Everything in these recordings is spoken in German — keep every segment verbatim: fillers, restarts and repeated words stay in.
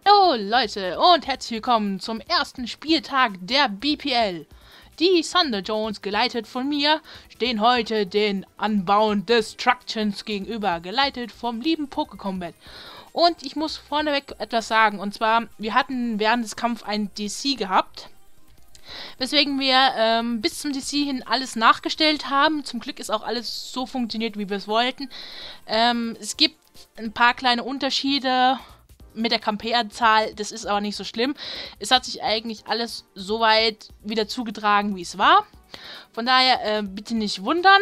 Hallo Leute und herzlich willkommen zum ersten Spieltag der B P L. Die Thunder Jones, geleitet von mir, stehen heute den Unbound Destructions gegenüber, geleitet vom lieben Pokécombat. Und ich muss vorneweg etwas sagen, und zwar, wir hatten während des Kampfes ein D C gehabt, weswegen wir ähm, bis zum D C hin alles nachgestellt haben. Zum Glück ist auch alles so funktioniert, wie wir es wollten. Ähm, es gibt ein paar kleine Unterschiede mit der Camper-Zahl, das ist aber nicht so schlimm. Es hat sich eigentlich alles so weit wieder zugetragen, wie es war. Von daher äh, bitte nicht wundern.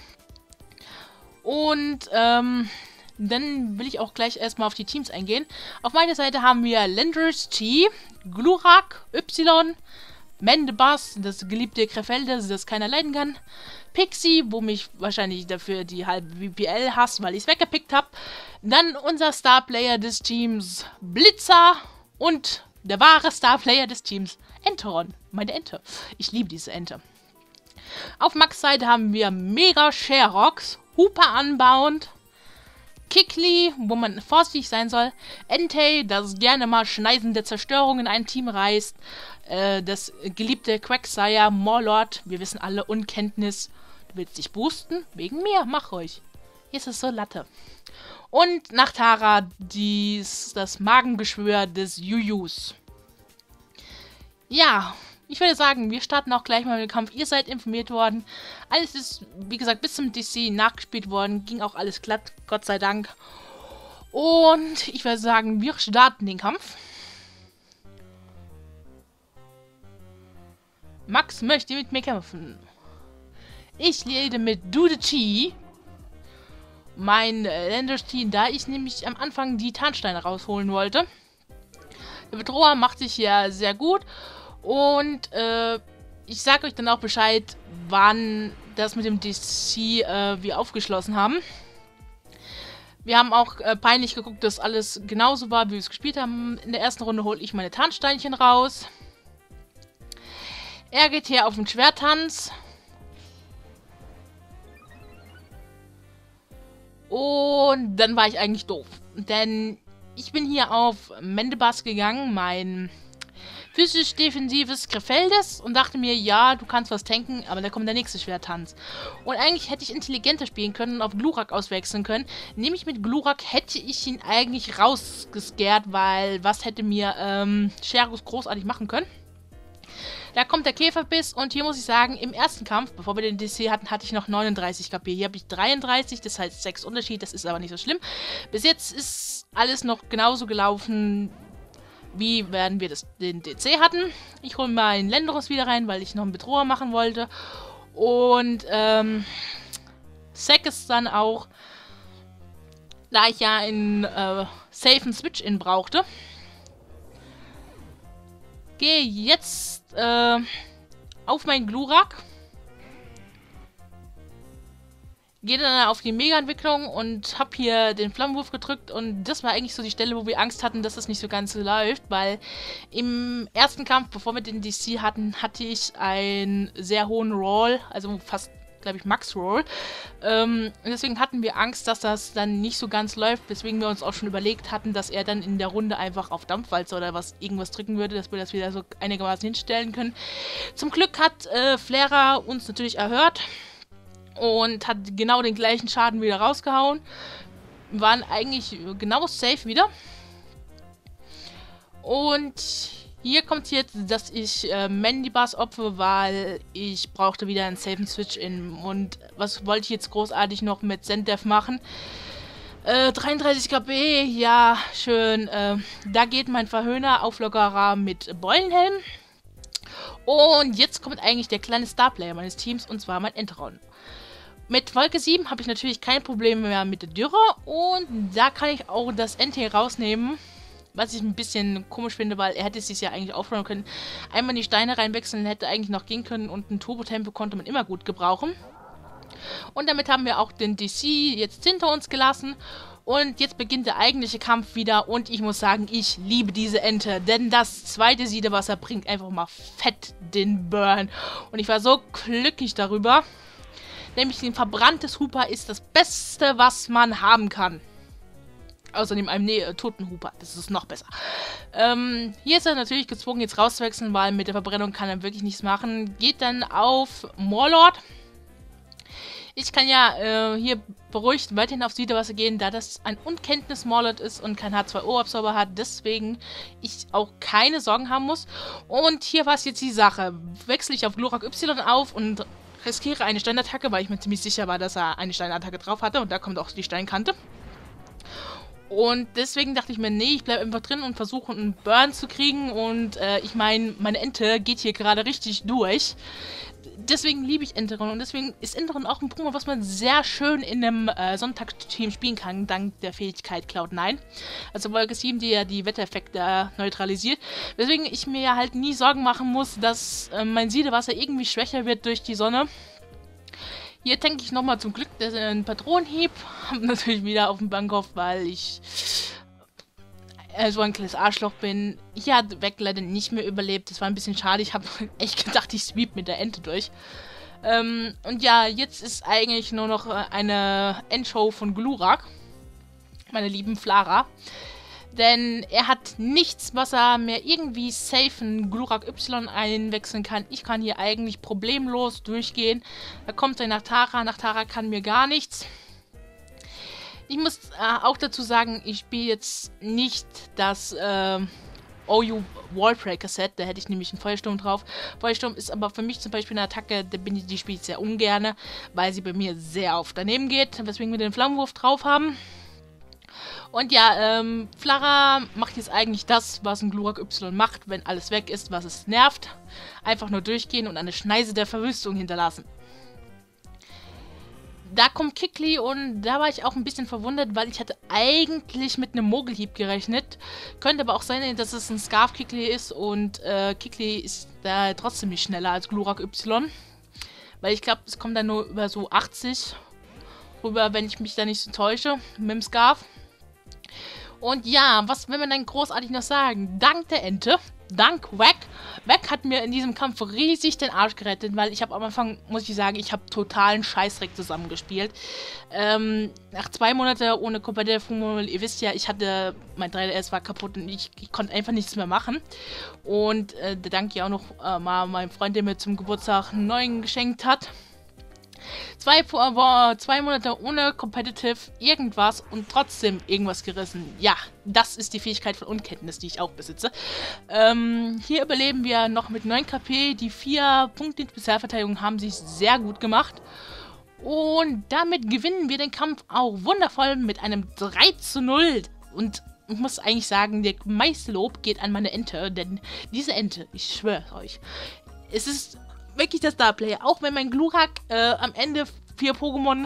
Und ähm, dann will ich auch gleich erstmal auf die Teams eingehen. Auf meiner Seite haben wir Landers T, Glurak Y, Mendebas, das geliebte Krefelde, das keiner leiden kann. Pixie, wo mich wahrscheinlich dafür die halbe B P L hasst, weil ich es weggepickt habe. Dann unser Starplayer des Teams Blitzer und der wahre Starplayer des Teams Enteron, meine Ente. Ich liebe diese Ente. Auf Max Seite haben wir Mega Sherox, Hooper Unbound, Kikli, wo man vorsichtig sein soll, Entei, das gerne mal schneidende Zerstörung in ein Team reißt, äh, das geliebte Quagsire, Morlord, wir wissen alle, Unkenntnis. Du willst dich boosten? Wegen mir, mach ruhig. Hier ist es so Latte. Und Nachtara, dies, das Magengeschwür des Jujus. Ja, ich würde sagen, wir starten auch gleich mal mit dem Kampf. Ihr seid informiert worden. Alles ist, wie gesagt, bis zum D C nachgespielt worden. Ging auch alles glatt, Gott sei Dank. Und ich würde sagen, wir starten den Kampf. Max möchte mit mir kämpfen. Ich rede mit Dudechi, mein äh, Ländersteam, da ich nämlich am Anfang die Tarnsteine rausholen wollte. Der Bedroher macht sich ja sehr gut und äh, ich sage euch dann auch Bescheid, wann das mit dem D C äh, wir aufgeschlossen haben. Wir haben auch äh, peinlich geguckt, dass alles genauso war, wie wir es gespielt haben. In der ersten Runde hole ich meine Tarnsteinchen raus. Er geht hier auf den Schwerttanz. Und dann war ich eigentlich doof. Denn ich bin hier auf Mendebas gegangen, mein physisch-defensives Krefeldes, und dachte mir, ja, du kannst was tanken, aber da kommt der nächste Schwerttanz. Und eigentlich hätte ich intelligenter spielen können und auf Glurak auswechseln können. Nämlich mit Glurak hätte ich ihn eigentlich rausgescared, weil was hätte mir ähm, Sherox großartig machen können. Da kommt der Käferbiss und hier muss ich sagen, im ersten Kampf, bevor wir den D C hatten, hatte ich noch neununddreißig K P. Hier habe ich dreiunddreißig, das heißt sechs Unterschied, das ist aber nicht so schlimm. Bis jetzt ist alles noch genauso gelaufen, wie während wir das, den D C hatten. Ich hole mal einen Lendros wieder rein, weil ich noch einen Bedroher machen wollte. Und ähm, Sack ist dann auch, da ich ja einen äh, safen Switch-In brauchte. Gehe jetzt äh, auf meinen Glurak. Gehe dann auf die Mega-Entwicklung und habe hier den Flammenwurf gedrückt. Und das war eigentlich so die Stelle, wo wir Angst hatten, dass das nicht so ganz so läuft. Weil im ersten Kampf, bevor wir den D C hatten, hatte ich einen sehr hohen Roll. Also fast, glaube ich, Max-Roll. Ähm, deswegen hatten wir Angst, dass das dann nicht so ganz läuft, weswegen wir uns auch schon überlegt hatten, dass er dann in der Runde einfach auf Dampfwalze oder was irgendwas drücken würde, dass wir das wieder so einigermaßen hinstellen können. Zum Glück hat äh, Flera uns natürlich erhört und hat genau den gleichen Schaden wieder rausgehauen. Wir waren eigentlich genau safe wieder. Und hier kommt jetzt, dass ich äh, Mendebas opfere, weil ich brauchte wieder einen safen Switch-In. Und was wollte ich jetzt großartig noch mit Sendef machen? Äh, dreiunddreißig K P, ja, schön. Äh, da geht mein Verhöhner Auflockerer mit Beulenhelm. Und jetzt kommt eigentlich der kleine Starplayer meines Teams, und zwar mein Enteron. Mit Wolke sieben habe ich natürlich kein Problem mehr mit der Dürre. Und da kann ich auch das Entei rausnehmen. Was ich ein bisschen komisch finde, weil er hätte es sich ja eigentlich aufräumen können. Einmal in die Steine reinwechseln, hätte eigentlich noch gehen können, und ein Turbo-Tempo konnte man immer gut gebrauchen. Und damit haben wir auch den D C jetzt hinter uns gelassen. Und jetzt beginnt der eigentliche Kampf wieder. Und ich muss sagen, ich liebe diese Ente. Denn das zweite Siedewasser bringt einfach mal fett den Burn. Und ich war so glücklich darüber. Nämlich ein verbranntes Hooper ist das Beste, was man haben kann. Außerdem einem ne toten Hooper. Das ist noch besser. Ähm, hier ist er natürlich gezwungen, jetzt rauszuwechseln, weil mit der Verbrennung kann er wirklich nichts machen. Geht dann auf Morlord. Ich kann ja äh, hier beruhigt weiterhin aufs Wiederwasser gehen, da das ein Unkenntnis Morlord ist und kein H zwei O-Absorber hat. Deswegen ich auch keine Sorgen haben muss. Und hier war es jetzt die Sache. Wechsle ich auf Glurak Y auf und riskiere eine Steinattacke, weil ich mir ziemlich sicher war, dass er eine Steinattacke drauf hatte. Und da kommt auch die Steinkante. Und deswegen dachte ich mir, nee, ich bleibe einfach drin und versuche einen Burn zu kriegen. Und äh, ich meine, meine Ente geht hier gerade richtig durch. Deswegen liebe ich Enteron. Und deswegen ist Enteron auch ein Pokémon, was man sehr schön in einem äh, Sonntagsteam spielen kann, dank der Fähigkeit Cloud neun. Also Wolke sieben, die ja die Wettereffekte äh, neutralisiert. Weswegen ich mir halt nie Sorgen machen muss, dass äh, mein Siedewasser irgendwie schwächer wird durch die Sonne. Hier denke ich nochmal zum Glück, dass er einen Patronenhieb hab natürlich wieder auf dem Bankkopf, weil ich äh, so ein kleines Arschloch bin. Hier hat Weg leider nicht mehr überlebt. Das war ein bisschen schade. Ich habe echt gedacht, ich sweep mit der Ente durch. Ähm, und ja, jetzt ist eigentlich nur noch eine Endshow von Glurak. Meine lieben Flara. Denn er hat nichts, was er mehr irgendwie safe in Glurak Y einwechseln kann. Ich kann hier eigentlich problemlos durchgehen. Da kommt er nach Tara. Nach Tara kann mir gar nichts. Ich muss äh, auch dazu sagen, ich spiele jetzt nicht das äh, O U Wallbreaker Set. Da hätte ich nämlich einen Feuersturm drauf. Feuersturm ist aber für mich zum Beispiel eine Attacke, da bin ich, die spiele ich sehr ungern, weil sie bei mir sehr oft daneben geht. Weswegen wir den Flammenwurf drauf haben. Und ja, ähm, Flara macht jetzt eigentlich das, was ein Glurak Y macht, wenn alles weg ist, was es nervt. Einfach nur durchgehen und eine Schneise der Verwüstung hinterlassen. Da kommt Kikli und da war ich auch ein bisschen verwundert, weil ich hatte eigentlich mit einem Mogelhieb gerechnet. Könnte aber auch sein, dass es ein Scarf-Kikli ist und äh, Kikli ist da trotzdem nicht schneller als Glurak Y. Weil ich glaube, es kommt dann nur über so achtzig rüber, wenn ich mich da nicht so täusche, mit dem Scarf. Und ja, was will man denn großartig noch sagen? Dank der Ente, dank Wack. Wack hat mir in diesem Kampf riesig den Arsch gerettet, weil ich habe am Anfang, muss ich sagen, ich habe totalen Scheißdreck zusammengespielt. Ähm, nach zwei Monaten ohne Competitive, ihr wisst ja, ich hatte, mein drei D S war kaputt und ich, ich konnte einfach nichts mehr machen. Und äh, da danke ich auch noch äh, mal meinem Freund, der mir zum Geburtstag einen neuen geschenkt hat. Zwei, äh, zwei Monate ohne Competitive irgendwas und trotzdem irgendwas gerissen. Ja, das ist die Fähigkeit von Unkenntnis, die ich auch besitze. Ähm, hier überleben wir noch mit neun K P. Die vier Punkte in Spezialverteidigung haben sich sehr gut gemacht. Und damit gewinnen wir den Kampf auch wundervoll mit einem drei zu null. Und ich muss eigentlich sagen, der meiste Lob geht an meine Ente, denn diese Ente, ich schwöre euch, es ist wirklich der Starplayer. Auch wenn mein Glurak äh, am Ende vier Pokémon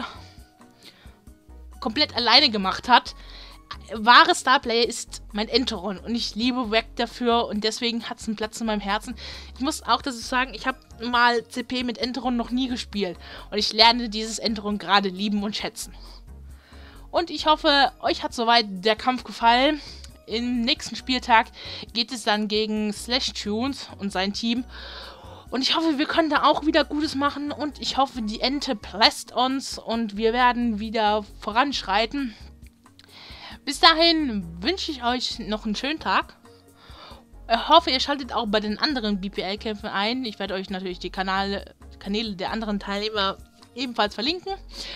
komplett alleine gemacht hat, wahre Starplayer ist mein Enteron und ich liebe Wack dafür und deswegen hat es einen Platz in meinem Herzen. Ich muss auch dazu sagen, ich habe mal C P mit Enteron noch nie gespielt und ich lerne dieses Enteron gerade lieben und schätzen. Und ich hoffe, euch hat soweit der Kampf gefallen. Im nächsten Spieltag geht es dann gegen Slashtunes und sein Team. Und ich hoffe, wir können da auch wieder Gutes machen. Und ich hoffe, die Ente bläst uns. Und wir werden wieder voranschreiten. Bis dahin wünsche ich euch noch einen schönen Tag. Ich hoffe, ihr schaltet auch bei den anderen B P L-Kämpfen ein. Ich werde euch natürlich die Kanäle, Kanäle der anderen Teilnehmer ebenfalls verlinken.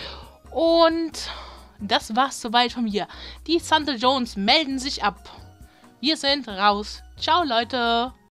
Und das war's soweit von mir. Die Thunder Jones melden sich ab. Wir sind raus. Ciao, Leute.